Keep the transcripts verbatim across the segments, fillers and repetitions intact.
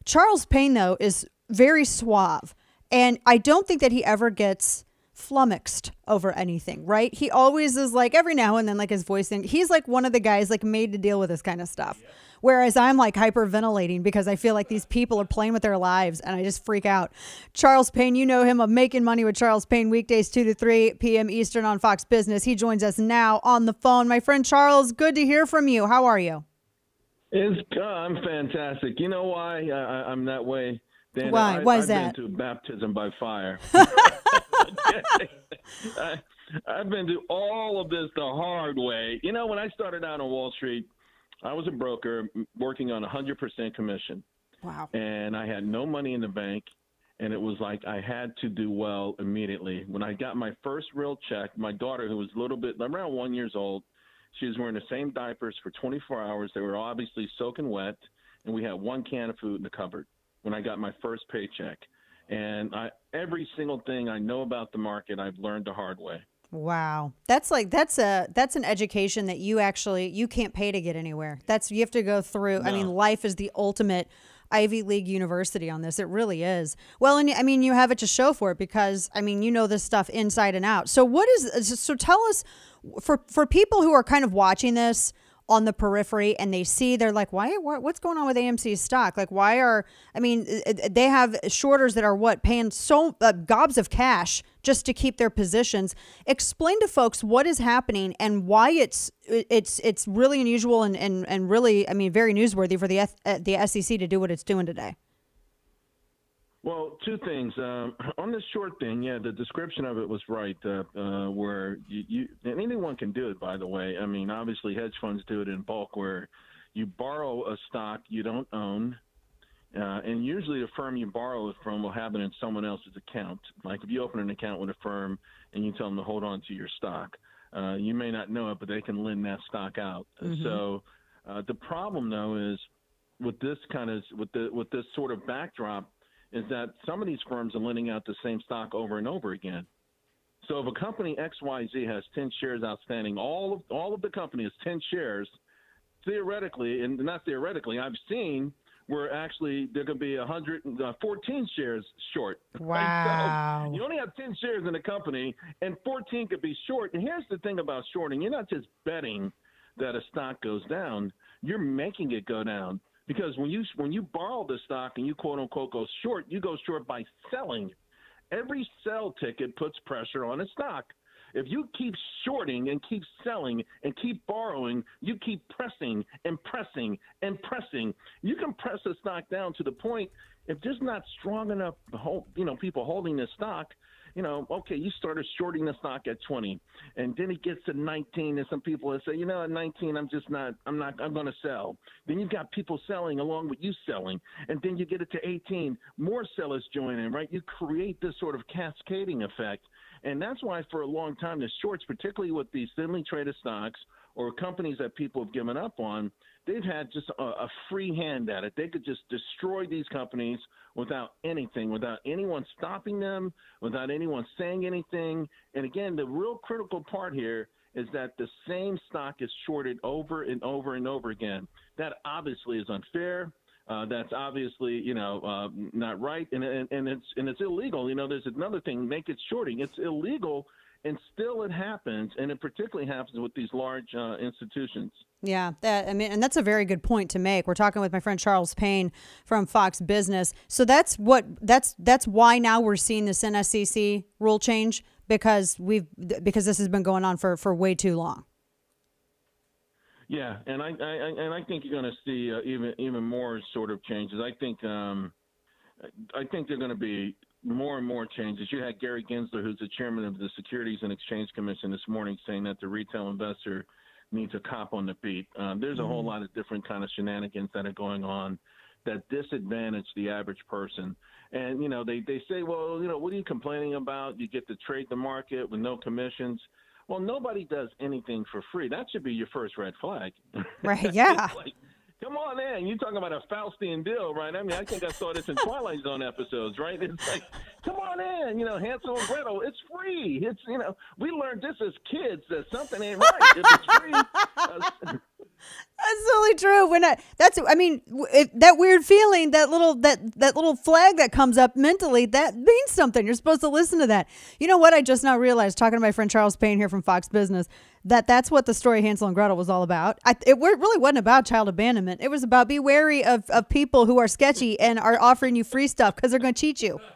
Charles Payne, though, is very suave. And I don't think that he ever gets flummoxed over anything, right? He always is like, every now and then, like his voice thing, he's like one of the guys like made to deal with this kind of stuff. Yeah. Whereas I'm like hyperventilating because I feel like these people are playing with their lives and I just freak out. Charles Payne, you know him of Making Money with Charles Payne, weekdays two to three p.m. Eastern on Fox Business. He joins us now on the phone. My friend Charles, good to hear from you. How are you? It's, uh, I'm fantastic. You know why I, I'm that way? Dan, why? I, why is I've that? I've been to baptism by fire. I, I've been to all of this the hard way. You know, when I started out on Wall Street, I was a broker working on one hundred percent commission. Wow. And I had no money in the bank, and it was like I had to do well immediately. When I got my first real check, my daughter, who was a little bit around one years old, she was wearing the same diapers for twenty-four hours. They were obviously soaking wet, and we had one can of food in the cupboard when I got my first paycheck. And I, every single thing I know about the market, I've learned the hard way. Wow. That's like, that's a, that's an education that you actually, you can't pay to get anywhere. That's, you have to go through. No. I mean, life is the ultimate Ivy League university on this. It really is. Well, and I mean, you have it to show for it because, I mean, you know this stuff inside and out. So what is, so tell us for, for people who are kind of watching this on the periphery and they see, they're like, why, what's going on with A M C's stock? Like, why are, I mean, they have shorters that are what, paying so uh, gobs of cash just to keep their positions. Explain to folks what is happening and why it's, it's, it's really unusual and, and, and really, I mean, very newsworthy for the, uh, the S E C to do what it's doing today. Well, two things. Um, on the short thing, yeah, the description of it was right, uh, uh, where you, you and anyone can do it, by the way. I mean, obviously hedge funds do it in bulk where you borrow a stock you don't own, uh, and usually the firm you borrow it from will have it in someone else's account. Like if you open an account with a firm and you tell them to hold on to your stock, uh, you may not know it, but they can lend that stock out. Mm-hmm. So uh, the problem, though, is with this kind of with the with this sort of backdrop, is that some of these firms are lending out the same stock over and over again. So if a company X Y Z has ten shares outstanding, all of all of the company has ten shares, theoretically, and not theoretically, I've seen where actually there could be one hundred fourteen shares short. Wow. So you only have ten shares in the company, and fourteen could be short. And here's the thing about shorting. You're not just betting that a stock goes down. You're making it go down. Because when you when you borrow the stock and you quote unquote go short, you go short by selling. Every sell ticket puts pressure on a stock. If you keep shorting and keep selling and keep borrowing, you keep pressing and pressing and pressing. You can press a stock down to the point if there's not strong enough, you know, people holding this stock. You know, okay, you started shorting the stock at twenty, and then it gets to nineteen, and some people will say, you know, at nineteen, I'm just not, I'm not, I'm going to sell. Then you've got people selling along with you selling, and then you get it to eighteen, more sellers join in, right? You create this sort of cascading effect, and that's why for a long time the shorts, particularly with these thinly traded stocks or companies that people have given up on, they've had just a, a free hand at it. They could just destroy these companies without anything, without anyone stopping them, without anyone saying anything. And again, the real critical part here is that the same stock is shorted over and over and over again. That obviously is unfair. Uh, that's obviously, you know, uh, not right, and, and and it's and it's illegal. You know, there's another thing: naked shorting. It's illegal. And still it happens, and it particularly happens with these large uh, institutions. Yeah, that, I mean, and that's a very good point to make. We're talking with my friend Charles Payne from Fox Business. So that's what that's that's why now we're seeing this N S C C rule change because we've because this has been going on for, for way too long. Yeah, and I, I and I think you're going to see uh, even even more sort of changes. I think um, I think they're going to be more and more changes. You had Gary Gensler, who's the chairman of the Securities and Exchange Commission, this morning saying that the retail investor needs a cop on the beat. Um, there's a whole lot of different kind of shenanigans that are going on that disadvantage the average person. And, you know, they, they say, well, you know, what are you complaining about? You get to trade the market with no commissions. Well, nobody does anything for free. That should be your first red flag. Right, yeah. Like, come on in. You're talking about a Faustian deal, right? I mean, I think I saw this in Twilight Zone episodes, right? It's like, come on in. You know, Hansel and Gretel, it's free. It's, you know, we learned this as kids that something ain't right if it's free. Uh, That's totally true. When I, that's, I mean, if, that weird feeling, that little, that, that little flag that comes up mentally, that means something. You're supposed to listen to that. You know what? I just now realized, talking to my friend Charles Payne here from Fox Business, that that's what the story Hansel and Gretel was all about. I, it really wasn't about child abandonment. It was about be wary of, of people who are sketchy and are offering you free stuff because they're going to cheat you.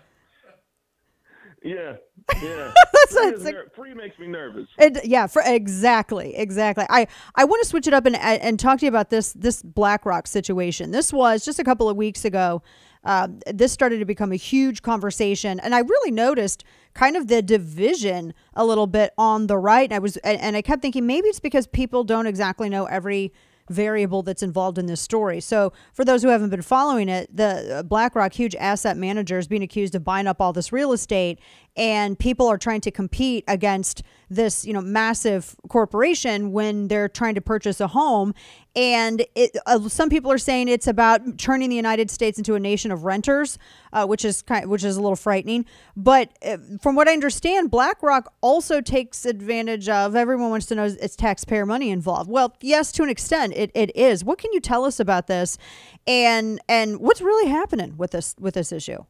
Yeah, yeah. That's free, what it's ner- free makes me nervous. It, yeah, for, exactly, exactly. I, I want to switch it up and and talk to you about this this BlackRock situation. This was just a couple of weeks ago. Uh, this started to become a huge conversation, and I really noticed kind of the division a little bit on the right. And I was and, and I kept thinking maybe it's because people don't exactly know every variable that's involved in this story. So for those who haven't been following it, the BlackRock, huge asset manager, is being accused of buying up all this real estate, and people are trying to compete against this, you know, massive corporation when they're trying to purchase a home. And it, uh, some people are saying it's about turning the United States into a nation of renters, uh, which is kind, which is a little frightening. But uh, from what I understand, BlackRock also takes advantage of. Everyone wants to know it's taxpayer money involved. Well, yes, to an extent, it, it is. What can you tell us about this, and and what's really happening with this with this issue?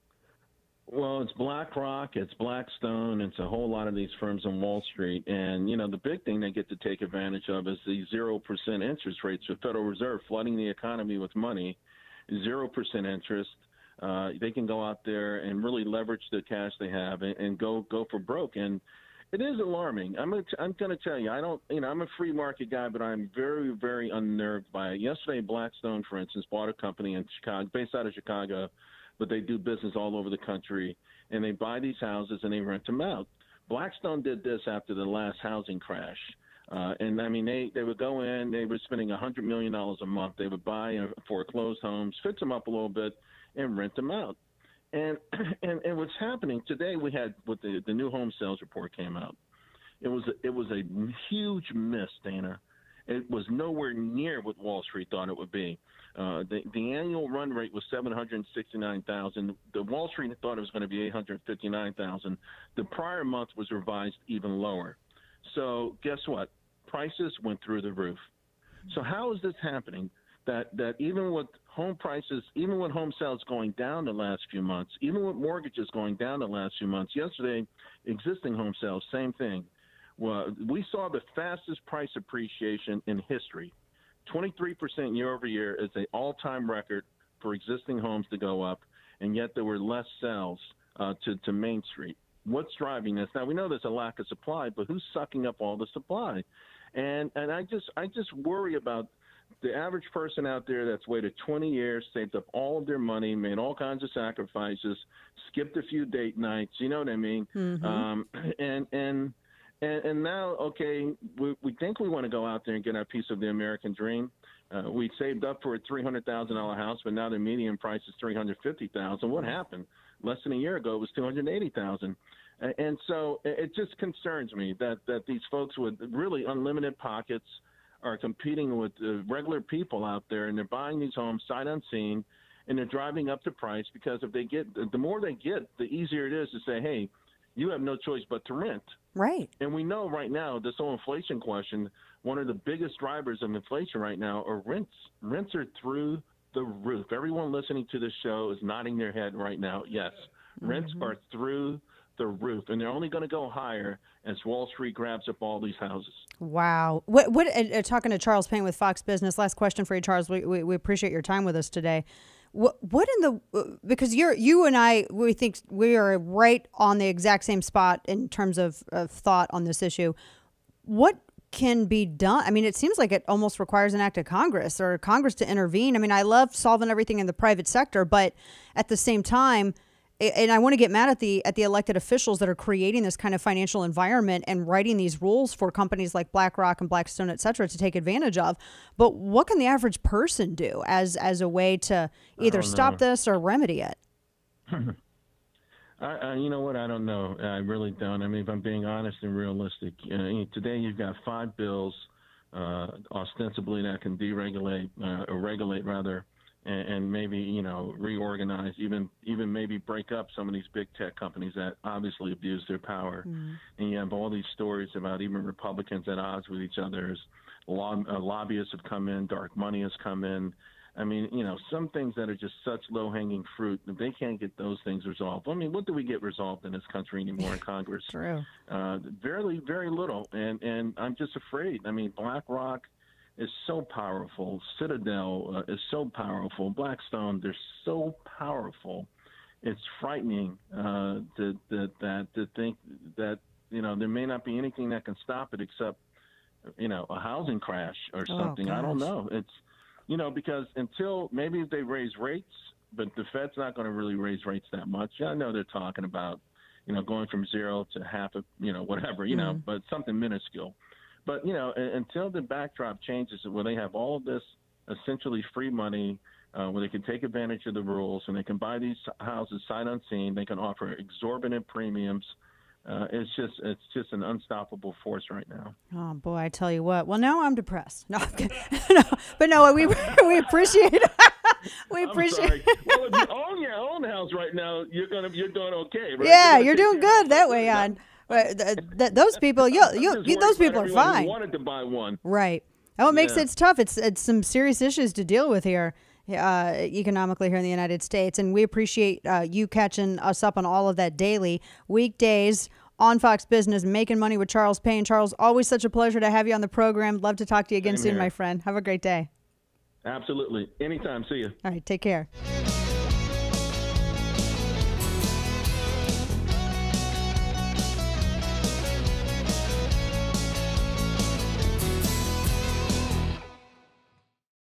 Well, it's BlackRock, it's Blackstone, it's a whole lot of these firms on Wall Street. And, you know, the big thing they get to take advantage of is the zero percent interest rates. The Federal Reserve flooding the economy with money, zero percent interest. Uh, they can go out there and really leverage the cash they have and, and go go for broke. And it is alarming. I'm gonna, I'm going to tell you, I don't, you know, I'm a free market guy, but I'm very, very unnerved by it. Yesterday, Blackstone, for instance, bought a company in Chicago, based out of Chicago, but they do business all over the country, and they buy these houses and they rent them out. Blackstone did this after the last housing crash. Uh, and, I mean, they, they would go in, they were spending one hundred million dollars a month. They would buy uh, foreclosed homes, fix them up a little bit, and rent them out. And and, and what's happening today, we had with the, the new home sales report came out. It was, a, it was a huge miss, Dana. It was nowhere near what Wall Street thought it would be. Uh, the, the annual run rate was seven hundred sixty-nine thousand. The Wall Street thought it was going to be eight hundred fifty-nine thousand. The prior month was revised even lower. So guess what? Prices went through the roof. So how is this happening? That that even with home prices, even with home sales going down the last few months, even with mortgages going down the last few months, yesterday, existing home sales, same thing. Well, we saw the fastest price appreciation in history. twenty-three percent year over year is an all-time record for existing homes to go up, and yet there were less sales uh, to, to Main Street. What's driving this? Now, we know there's a lack of supply, but who's sucking up all the supply? And and I just I just worry about the average person out there that's waited twenty years, saved up all of their money, made all kinds of sacrifices, skipped a few date nights, you know what I mean? Mm-hmm. Um, and and And, and now, okay, we, we think we want to go out there and get our piece of the American dream. Uh, we saved up for a three hundred thousand dollars house, but now the median price is three hundred fifty thousand dollars. What happened? Less than a year ago, it was two hundred eighty thousand dollars. And so it just concerns me that, that these folks with really unlimited pockets are competing with uh, regular people out there, and they're buying these homes sight unseen, and they're driving up the price because if they get the more they get, the easier it is to say, hey, you have no choice but to rent. Right. And we know right now, this whole inflation question, one of the biggest drivers of inflation right now are rents. Rents are through the roof. Everyone listening to this show is nodding their head right now. Yes, mm-hmm. Rents are through the roof, and they're only going to go higher as Wall Street grabs up all these houses. Wow. What? What? Uh, talking to Charles Payne with Fox Business. Last question for you, Charles. We, we, we appreciate your time with us today. What, what in the, because you're, you and I, we think we are right on the exact same spot in terms of, of thought on this issue. What can be done? I mean, it seems like it almost requires an act of Congress or Congress to intervene. I mean, I love solving everything in the private sector, but at the same time, and I want to get mad at the at the elected officials that are creating this kind of financial environment and writing these rules for companies like BlackRock and Blackstone, et cetera, to take advantage of. But what can the average person do as as a way to either stop this or remedy it? I, I, you know what? I don't know. I really don't. I mean, if I'm being honest and realistic, you know, today you've got five bills uh, ostensibly that can deregulate uh, or regulate rather. And maybe, you know, reorganize, even even maybe break up some of these big tech companies that obviously abuse their power. Mm. And you have all these stories about even Republicans at odds with each other. Law, uh, lobbyists have come in. Dark money has come in. I mean, you know, some things that are just such low-hanging fruit, if they can't get those things resolved. I mean, what do we get resolved in this country anymore in Congress? True. Uh, very, very little. And, and I'm just afraid. I mean, BlackRock is so powerful. Citadel uh, is so powerful. Blackstone, they're so powerful. It's frightening uh, to, to, that, to think that, you know, there may not be anything that can stop it except, you know, a housing crash or something. Oh, I don't know. It's, you know, because until maybe they raise rates, but the Fed's not going to really raise rates that much. Yeah, I know they're talking about, you know, going from zero to half of, you know, whatever, you mm-hmm. know, but something minuscule. But, you know, until the backdrop changes where they have all of this essentially free money, uh, where they can take advantage of the rules and they can buy these houses sight unseen, they can offer exorbitant premiums. Uh, it's just it's just an unstoppable force right now. Oh boy, I tell you what. Well, now I'm depressed. No, I'm no but no, we we appreciate we appreciate. I'm sorry. Well, if you own your own house right now, you're gonna you're doing okay, right? Yeah, you're, you're doing good that way on. But th- th- those people, you you, you those people are fine. Wanted to buy one, right? Oh, it makes yeah. it tough. It's it's some serious issues to deal with here. Uh, economically here in the United States. And we appreciate uh, you catching us up on all of that daily. Weekdays on Fox Business, Making Money with Charles Payne. Charles, always such a pleasure to have you on the program. Love to talk to you again Same soon, here. my friend. Have a great day. Absolutely. Anytime. See you. All right. Take care.